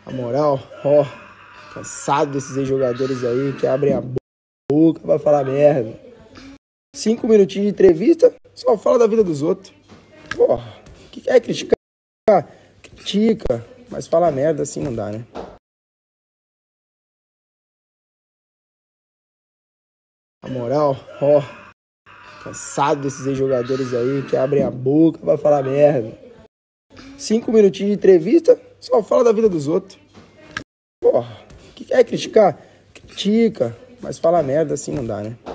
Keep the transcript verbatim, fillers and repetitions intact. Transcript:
A moral, ó, cansado desses ex-jogadores aí que abrem a boca pra falar merda. Cinco minutinhos de entrevista, só fala da vida dos outros. Porra, que quer criticar? Critica, mas fala merda assim não dá, né? A moral, ó, cansado desses ex-jogadores aí que abrem a boca pra falar merda. Cinco minutinhos de entrevista, só fala da vida dos outros. Porra, que quer criticar? Critica, mas fala merda assim não dá, né?